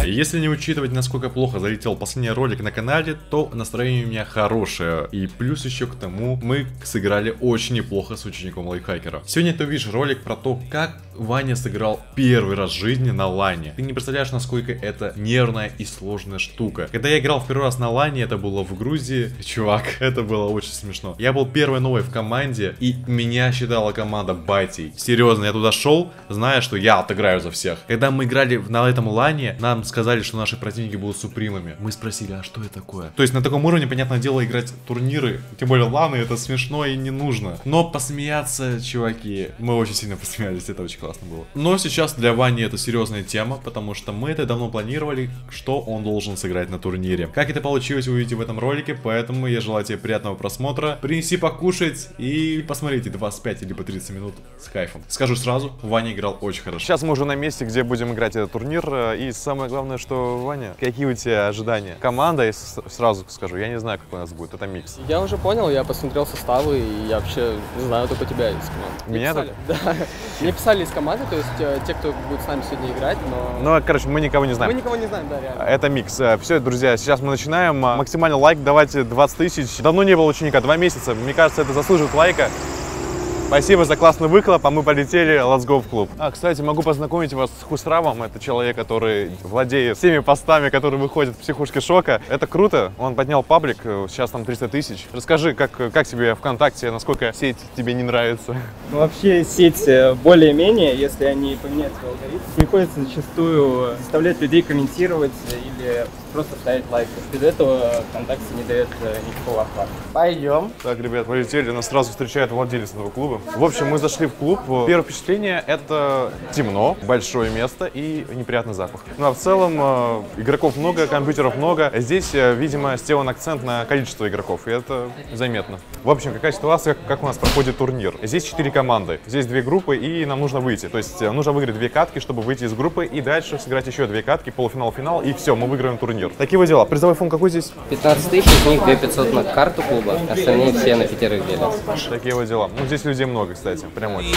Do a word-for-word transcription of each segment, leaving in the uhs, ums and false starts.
Если не учитывать, насколько плохо залетел последний ролик на канале, то настроение у меня хорошее. И плюс еще к тому, мы сыграли очень неплохо с учеником лайфхакера. Сегодня ты увидишь ролик про то, как Ваня сыграл первый раз в жизни на лане. Ты не представляешь, насколько это нервная и сложная штука. Когда я играл в первый раз на лане, это было в Грузии. Чувак, это было очень смешно. Я был первый новый в команде, и меня считала команда Батей. Серьезно, я туда шел, зная, что я отыграю за всех. Когда мы играли на этом лане, нам сказали, что наши противники будут супримами. Мы спросили, а что это такое? То есть на таком уровне, понятное дело, играть турниры, тем более ланы, это смешно и не нужно. Но посмеяться, чуваки, мы очень сильно посмеялись, это очень классно было. Но сейчас для Вани это серьезная тема, потому что мы это давно планировали, что он должен сыграть на турнире. Как это получилось, вы увидите в этом ролике, поэтому я желаю тебе приятного просмотра. Принеси покушать и посмотрите двадцать пять или по тридцать минут с кайфом. Скажу сразу, Ваня играл очень хорошо. Сейчас мы уже на месте, где будем играть этот турнир. И самое главное, что, Ваня, какие у тебя ожидания? Команда, я сразу скажу, я не знаю, как у нас будет, это микс. Я уже понял, я посмотрел составы, и я вообще не знаю только тебя из команды. Меня писали? Да. Мне писали из команды, то есть э, те, кто будет с нами сегодня играть, но... Ну, короче, мы никого не знаем. Мы никого не знаем, да, реально. Это микс. Все, друзья, сейчас мы начинаем. Максимально лайк давайте двадцать тысяч. Давно не было ученика, два месяца. Мне кажется, это заслуживает лайка. Спасибо за классный выхлоп, а мы полетели, let's go в клуб. А, кстати, могу познакомить вас с Хусравом. Это человек, который владеет всеми постами, которые выходят в психушке шока. Это круто, он поднял паблик, сейчас там триста тысяч. Расскажи, как, как тебе ВКонтакте, насколько сеть тебе не нравится? Ну, вообще сеть более-менее, если они поменяют свой алгоритм, приходится зачастую заставлять людей комментировать или просто ставить лайк. Без этого ВКонтакте не дает никакого охвата. Пойдем. Так, ребят, полетели, нас сразу встречает владелец этого клуба. В общем, мы зашли в клуб. Первое впечатление — это темно, большое место и неприятный запах. Ну а в целом э, игроков много, компьютеров много. Здесь, э, видимо, сделан акцент на количество игроков, и это заметно. В общем, какая ситуация, как, как у нас проходит турнир? Здесь четыре команды, здесь две группы, и нам нужно выйти. То есть э, нужно выиграть две катки, чтобы выйти из группы, и дальше сыграть еще две катки, полуфинал, финал, и все, мы выиграем турнир. Такие вот дела. Призовой фонд какой здесь? пятнадцать тысяч, из них две тысячи пятьсот на карту клуба, остальные все на пятерых делятся. Такие вот дела. Ну, здесь людей много, кстати, прям очень.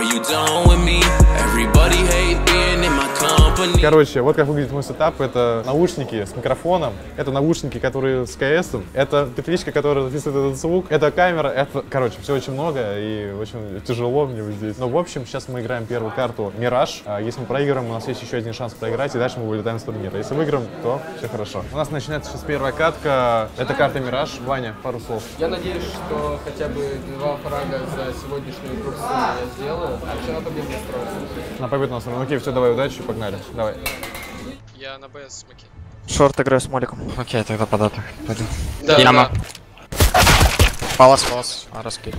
Короче, вот как выглядит мой сетап. Это наушники с микрофоном, это наушники, которые с КСом, это петличка, которая записывает этот звук, это камера, это, короче, все очень много и очень тяжело мне вот здесь. Но, в общем, сейчас мы играем первую карту Мираж. Если мы проиграем, у нас есть еще один шанс проиграть, и дальше мы вылетаем с турнира. Если выиграем, то все хорошо. У нас начинается сейчас первая катка. Это карта Мираж. Ваня, пару слов. Я надеюсь, что хотя бы два фрага за сегодняшнюю игру я сделаю, а вообще на победу настроен. На победу настроен. Окей, все, давай, удачи, погнали. Давай. Я на БС смоки. Шорт играю с моликом. Окей, тогда податок. Пойдем. Да, Яма. да. Палас, палас. А, раскид.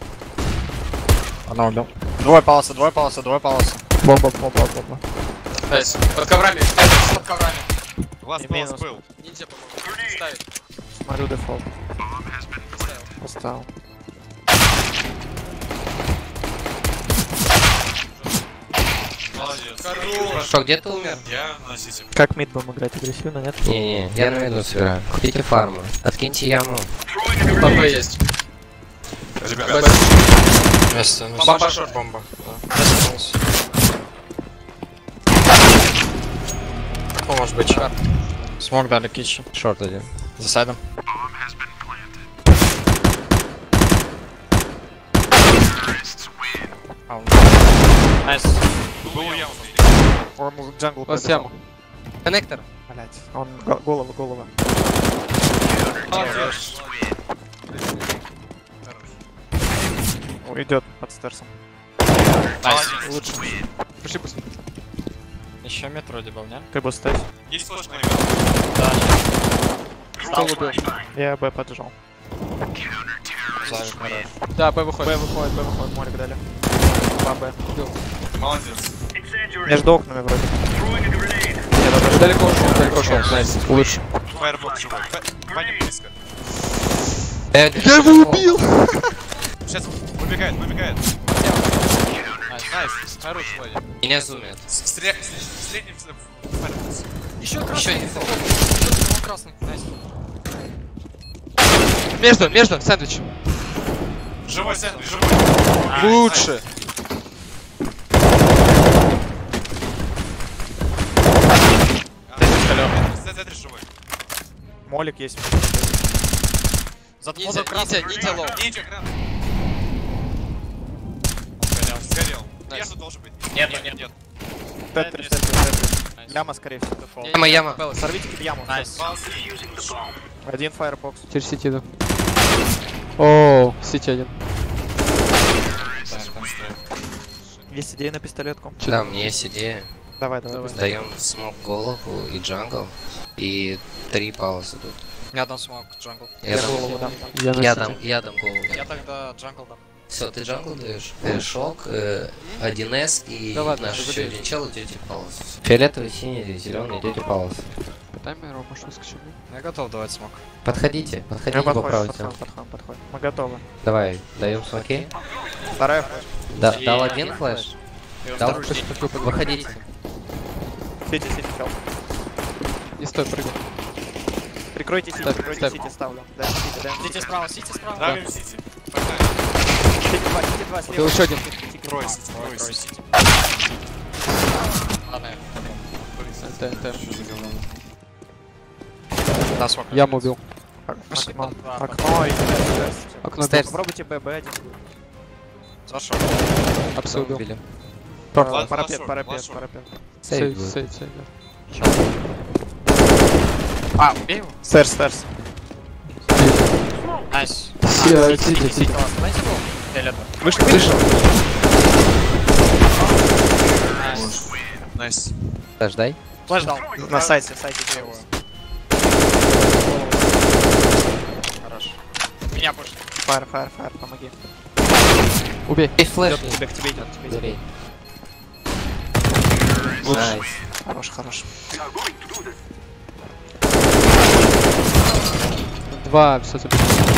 Одна убил. Двое паласа, двое паласа, двое паласа. Бомба, бомба, бомба. Найс. Под коврами, под коврами. Ласт палас был. Ниндзя, по-моему, ставит. Смотрю дефолт. Поставил. Молодец. Что, где ты умер? Я на сити. Как мид будем играть? Агрессивно, нет? Не-не, я на виду собираю. Купите фарму, откиньте яму. Бомба есть. Ребят, вместе. Бомба шорт. Бомба. Да. О, может быть, шарт. Смог дали китчен. Шорт один. За сайдом. Найс. Он джангл. Вот яму. Коннектор. Блять. Он го- голова, голова. Молодец. Идет под стерсом. Найс. Лучше. Пошли пусть. Еще мет вроде был, не? Ты бы стать. Есть флешка на Да. Кто убил? Я Б поджал. Завик, хорош. Да, Б выходит. Б выходит, Б выходит, молик дали. Два Б. Убил. Молодец. Между окнами вроде. Далеко ушел, далеко ушел. Найс. Лучше. Фаербол живой. Ваня близко. Я его убил! Сейчас выбегает, выбегает. Найс, найс. Хорош, Ваня. Меня зумят. Стря... Средний фаербол. Еще красный. Еще один. Красный. Найс. Между, между, сэндвич. Живой сэндвич, живой. Лучше. на центре живой. Молик есть. Нитя, Нитя, Нитя лоу. Нитя, кран. Сгорел, сгорел. Между должен быть. Нет, нет, нет. нет. Тетри, тетри, тетри. Яма, скорее всего. Яма, яма. Сорвите тебе яму. Найс. Один фаербокс. Через сети иду. Оу, сети один. Есть идея на пистолетку? Да, у меня есть идея. Давай, давай. Даем смог голову и джангл. И три паузы тут. Я дам смог джангл. Я дам голову дам. Я дам, я дам голову. Я тогда джангл дам. Все, ты джангл даешь? Э, Шок, э, один эс и Да ладно, наш ты еще выглядишь. один чел и тетя паузу. Фиолетовый, синий, зеленый, тетя паузу. Таймер, может, выскочим. Я готов давать смог. Подходите, подходите Мы по подходим, правой подходим, стороне. подходим, подходим. Мы готовы. Давай, даем смоки. Вторая флеш. Да, И- дал один флеш. Дал, второй жди. выходите. Сити, сити, чел. Не стой, прыгай. Прикройте сити, Ставь, прикройте ставь. сити, ставлю. Дай сити, дай Сити справа, сити справа. Давим Сити. Погнали. Сити два, сити два, слева. Был еще один. Трое Сити, трое Сити. Ладно, я ТНТ. да, смог. Яму убил. Окно, Да, окно и Окно Стейрс. бил. Попробуйте Б, Б один. Зашел. Апсы убил. Убили. Ладно, Парапет, лошо, парапет, лошо. парапет. Сейв, Сейв будет. сейв, сейв, да. А, убей его. Стерс, стерс. Найс. Си- Сити, сити. Знаете был? Фиолетовый. Вышел, вышел. Найс. Найс. Даш, дай. Флэш дал. На сайте, сайте. Его. Хорош. Меня пушит. Фаер, фаер, фаер, помоги. Убей. Эй, флеш. Идет к тебе, к тебе идет, к тебе идет. Забей. Найс. Хорош, хорош. Два, все забил.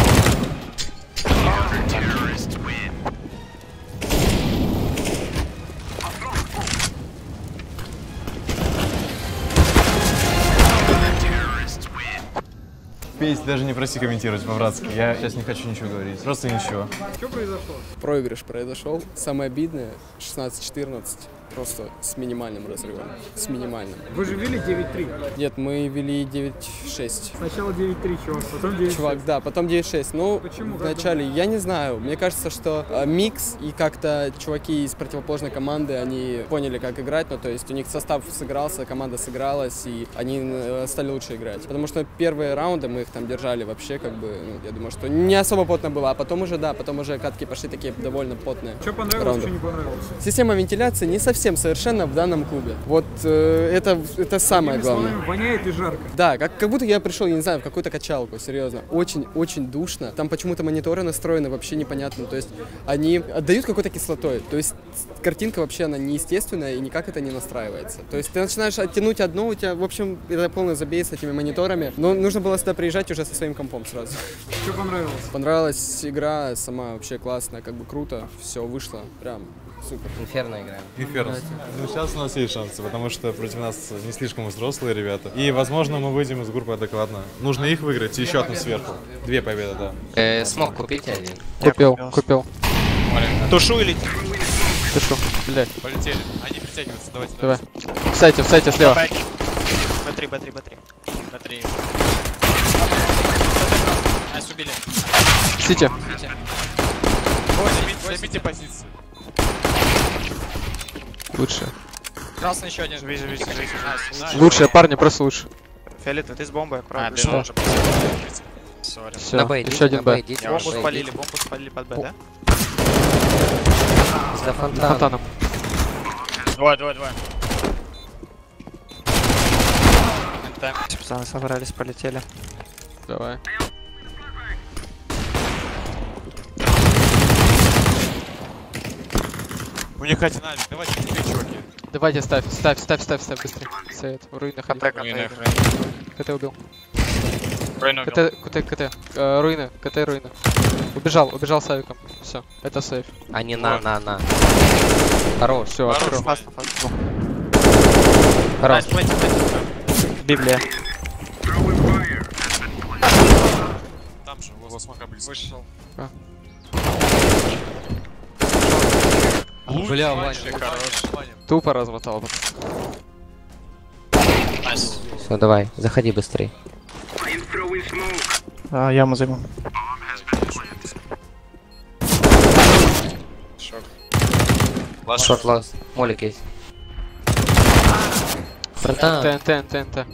Петь, даже не проси комментировать по-братски. Я сейчас не хочу ничего говорить. Просто ничего. Проигрыш произошел. Самое обидное, шестнадцать-четырнадцать. Просто с минимальным разрывом. С минимальным. Вы же вели девять три. Нет, мы вели девять шесть. Сначала девять три, чувак, потом девять шесть. Чувак, да, потом девять шесть. Ну, Почему? вначале, я не знаю. Мне кажется, что э, микс и как-то чуваки из противоположной команды, они поняли, как играть. Ну, то есть у них состав сыгрался, команда сыгралась, и они э, стали лучше играть. Потому что первые раунды мы их там держали вообще, как бы, ну, я думаю, что не особо плотно было. А потом уже, да, потом уже катки пошли такие довольно плотные. Что понравилось, раунды. что не понравилось? Система вентиляции не совсем совершенна в данном клубе. Вот э, это, это самое Другими главное. словами, воняет и жарко. Да, как, как будто я пришел, я не знаю, в какую-то качалку, серьезно. Очень-очень душно. Там почему-то мониторы настроены вообще непонятно. То есть они отдают какой-то кислотой. То есть картинка вообще, она неестественная и никак это не настраивается. То есть ты начинаешь оттянуть одно, у тебя, в общем, это полный забей с этими мониторами. Но нужно было сюда приезжать уже со своим компом сразу. Что понравилось? Понравилась игра, сама вообще классная, как бы круто. Все вышло, прям супер. Инферно играем. Инфернс. Ну, сейчас у нас есть шансы, потому что против нас не слишком взрослые ребята. И, возможно, мы выйдем из группы адекватно. Нужно их выиграть и еще одну сверху. Две победы, да. Э, смог купить один. Купил, купил. купил. Тушу или... Ты что, блядь, Полетели. Они притягиваются, давайте. давай. В сайте, в сайте слева. Б три, Б три, Б три. На три. Найс, убили. Сити. Займите позицию. Лучше. Красный еще один. Вижу, вижу, вижу. Найс. Лучше, парни, просто лучше. Фиолетовый, ты с бомбой, А, аккуратно. бежал уже. Сори. Все, На Б идите, еще один на Б Б. идите. Бомбу на Б спалили, идите. бомбу спалили под Б, да? За фонтаном. Фонтаном. Двое, двое, двое. Пацаны собрались, полетели. Давай. У них один алик. Давайте, быстрее, чуваки. Давайте ставь, ставь, ставь, ставь, ставь быстрее. Совет. В руинах КТ, один. КТ. КТ убил. Рейн убил. КТ, КТ, КТ. Э, руины, КТ руины. Убежал, убежал с авиком. Все, это сейф. А не на, на, на. Хорош. Все, Хорош. открыл. Фасно, фасно. Хорош. Найс, плейте, плейте. Библия. Там же, возле смока близко. Вышел. Бля, Ваня. Хорош. Ваня. Тупо размотал. Найс. Все, давай, заходи быстрей. А, яму займу. Шорт лаз. Молик есть. Братан. ТНТ, ТНТ.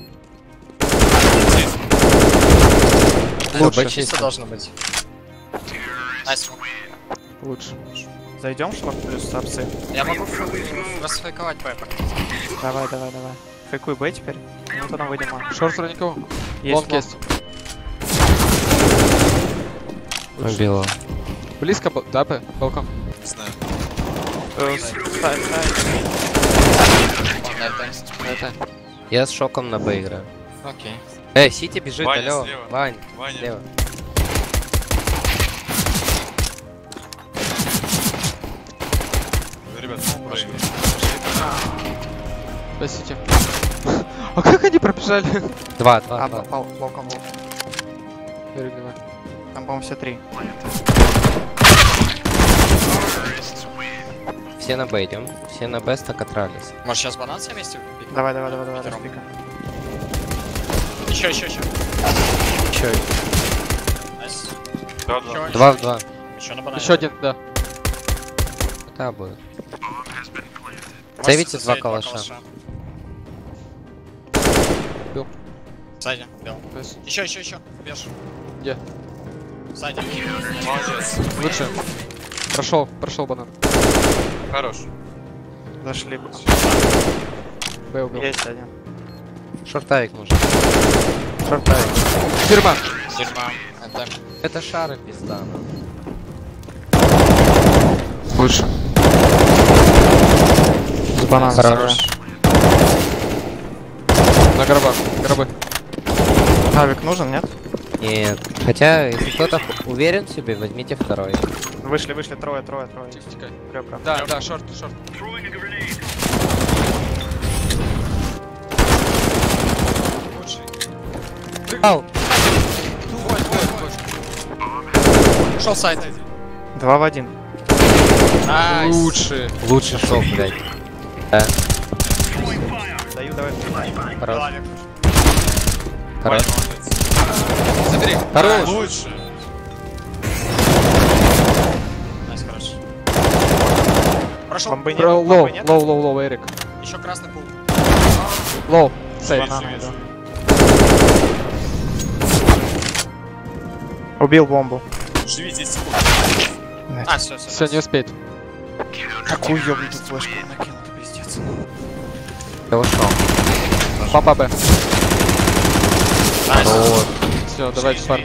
Лучше. Чисто должно быть. Найс. Лучше. Зайдем шорт плюс апсы. Я могу расфейковать пеппер. Давай, давай, давай. Фейкуй Б теперь. Ну потом выйдем. А. Шорт никого. Есть Лонг есть. Убил. Близко, б- да, Б, балкон. Не знаю. Э, ставь, ставь. Это. Я с шоком на Б играю. Окей. Эй, Сити бежит, Ваня алло. слева. Вань, Ваня. слева. Ребят, ну, проиграли. Спасите. А как они пробежали? Два, два, А, два. попал, волком, волк. Эрик, давай. Там, по-моему, все три. Все на Б идем. Все на Б стакатрались. Может сейчас банан все вместе купить? Давай, давай, давай, давай, Пятером. распикаем. Еще, еще, еще. Че? Найс. Да, да. Два в два. Еще на банане. Еще один, да. Да, будет. Можете Зовите заставить два калаша. Бил. Сзади, бил. Найс. Еще, еще, еще. Бежь. Где? Сзади. Молодец. Лучше. Прошел, прошел банан. Хорош. Зашли. Б убил. Есть один. Шортавик нужен. Шортайк. Тюрьма. Дерьма. Это... Это шары пизда. Лучше. С бананом. Хорош. На гробах. Гробы. Авик нужен, нет? Нет. Хотя, если кто-то уверен в себе, возьмите второй. Вышли, вышли, трое, трое, трое. Тихо, тихо. Ребра. Да, да, шорт, шорт. Ау! Шел сайт. Два в один. Найс. Лучше. Лучше шел, блядь. Да. Даю, давай. Хорош. Ваня, Хорош. молодец. Забери. Хорош. Лучше. Найс, хорош. Прошел. Бомбы нет? Про- Бомбы Лоу, нет? лоу, лоу, лоу, Эрик. Еще красный пул. Лоу. Сейв. Банана вижу. иду. Убил бомбу. Живи десять секунд. А, все, все. Все, не успеет. Какую ёбнутую флешку накинут, пиздец. Я ушел. Папа Б. Найс. Все, давайте, парни.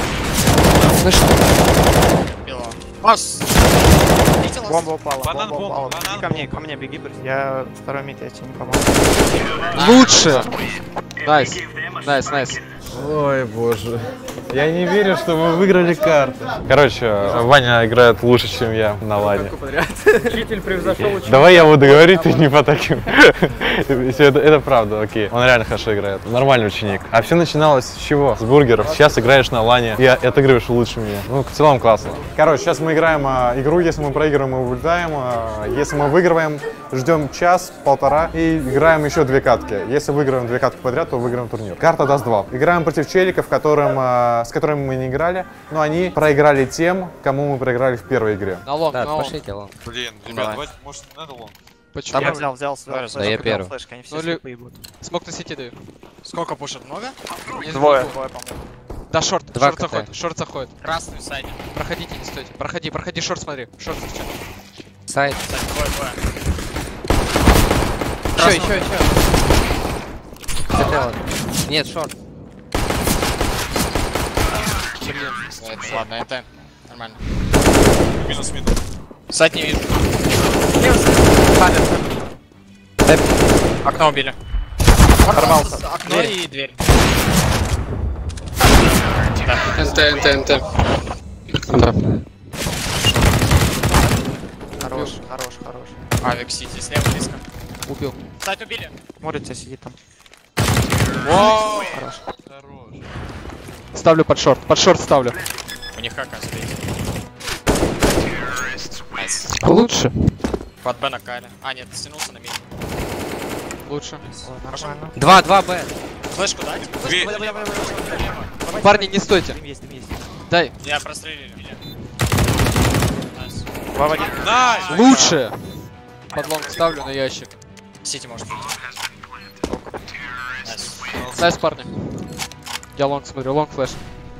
Бело. Пас. Видел? Бомба упала. Банан, бомба бомба, упала. банан, Беги ко мне, бомба. ко мне, беги, брат. Я второй мид, я тебе не помогу. Лучше. Найс. Найс, найс. Ой, боже. Я не верю, что мы выиграли карту. Короче, Ваня играет лучше, чем я на лане. Учитель превзошел учителя. Давай я буду говорить, ты не по таким. Всё, это, это правда, окей. Он реально хорошо играет. Нормальный ученик. А все начиналось с чего? С бургеров. Сейчас играешь на лане и отыгрываешь лучше меня. Ну, в целом классно. Короче, сейчас мы играем а, игру. Если мы проигрываем, мы улетаем. А, если мы выигрываем, ждем час, полтора и играем еще две катки. Если выиграем две катки подряд, то выиграем турнир. Карта даст два. Играем против челиков, которым, а, с которыми мы не играли, но они проиграли тем, кому мы проиграли в первой игре. На лонг, Да, на лонг. пошлите лонг. Блин, ребят, Давай. давайте, может, не надо лонг? Почему? Я взял, взял, взял. Да, я первый. Флешка, они все Ну, ли- слепые будут. Смог на сети даю. Сколько пушат? Много? Не Двое, знаю. двое, по-моему. Да, шорт, Два шорт КТ. заходит, шорт заходит. Красный сайт. Проходите, не стойте. Проходи, проходи, шорт смотри. Шорт встречай. Сайт. Сайт, двое, двое. Еще, еще, еще. Хотел. Нет, шорт. Это, ладно, это нормально. Минус мид. Сайт не вижу. Окно убили. Порвался. Окно Дверь. и дверь. НТ, НТ, НТ. Да. Хорош, хорош, хорош. Авик Сити, слева близко. Убил. Сайт убили. Морица сидит там. Воу. Хорош. Хорош. Ставлю под шорт, под шорт ставлю. У них как стоит. Найс. Лучше. Под Б накали. А, нет, стянулся на мид. Лучше. Ой, нормально. Два, два Б. Флешку дать? Две. Парни, не стойте. Есть, есть. Дай. Я прострелили меня. Найс. Найс! Лучше. Подлонг ставлю на ящик. Сити может быть. Найс. Найс, парни. Я лонг смотрю, лонг флеш.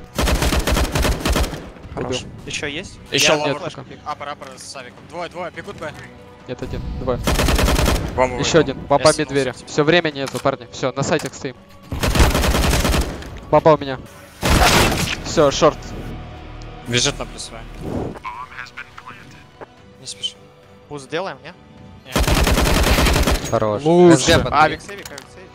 Хорош. Убил. Еще есть? Еще Я- лоу. нет, Флешка. пока. Аппер, аппер с Савиком. Двое, двое, бегут Б. Нет, один, два. Бомбу Еще выиграл. один. Бомба Я стянул медведя. сити. Все, времени нету, парни. Все, на сайтах стоим. Бомба у меня. Все, шорт. Бежит на плюсовая. Не спеши. Пуз сделаем, не? Хорош. Лучше. СГ под А, дверь. виксейвик, а, виксейвик.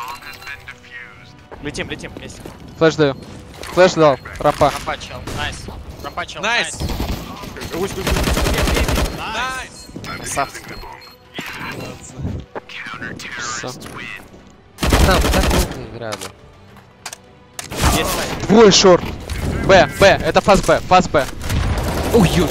Летим, летим вместе. Флеш даю. Флеш дал. Рампа. Рампа чел. Найс. Рампа чел. Найс! Гусь, гусь, Найс. Красавцы. Всё. Да, мы так долго играли. Есть сайт. Твой шорт. Б, Б, это фаз Б, фаз Б. Ой, ё.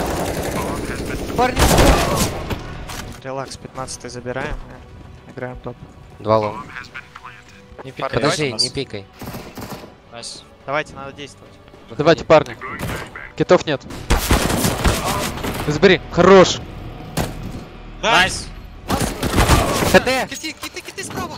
Релакс, пятнадцатый забираем. э, Играем топ. Два лом. Не пикай. Подожди, нас. не пикай. Найс. Давайте, надо действовать. Давайте, парни. Китов нет. Забери. Хорош. Найс. ХТ. Киты, киты, киты справа.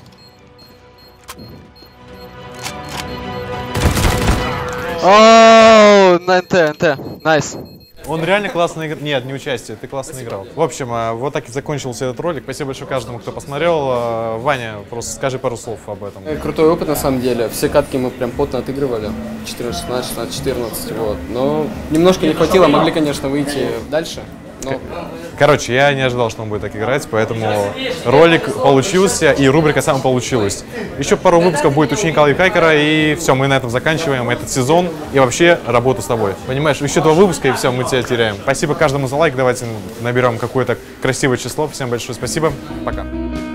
Ооо, на НТ, НТ. Найс. Он реально классно играл. Нет, не участие, ты классно играл. В общем, а, вот так и закончился этот ролик. Спасибо большое каждому, кто посмотрел. А, Ваня, просто скажи пару слов об этом. Э, Крутой опыт на самом деле. Все катки мы прям плотно отыгрывали. четырнадцать, шестнадцать, шестнадцать, четырнадцать. Вот. Но немножко не хватило, могли, конечно, выйти дальше. Но Короче, я не ожидал, что он будет так играть, поэтому ролик получился и рубрика сама получилась. Еще пару выпусков будет ученика лайфхакера, и все, мы на этом заканчиваем этот сезон и вообще работу с тобой. Понимаешь, еще два выпуска, и все, мы тебя теряем. Спасибо каждому за лайк, давайте наберем какое-то красивое число. Всем большое спасибо, пока.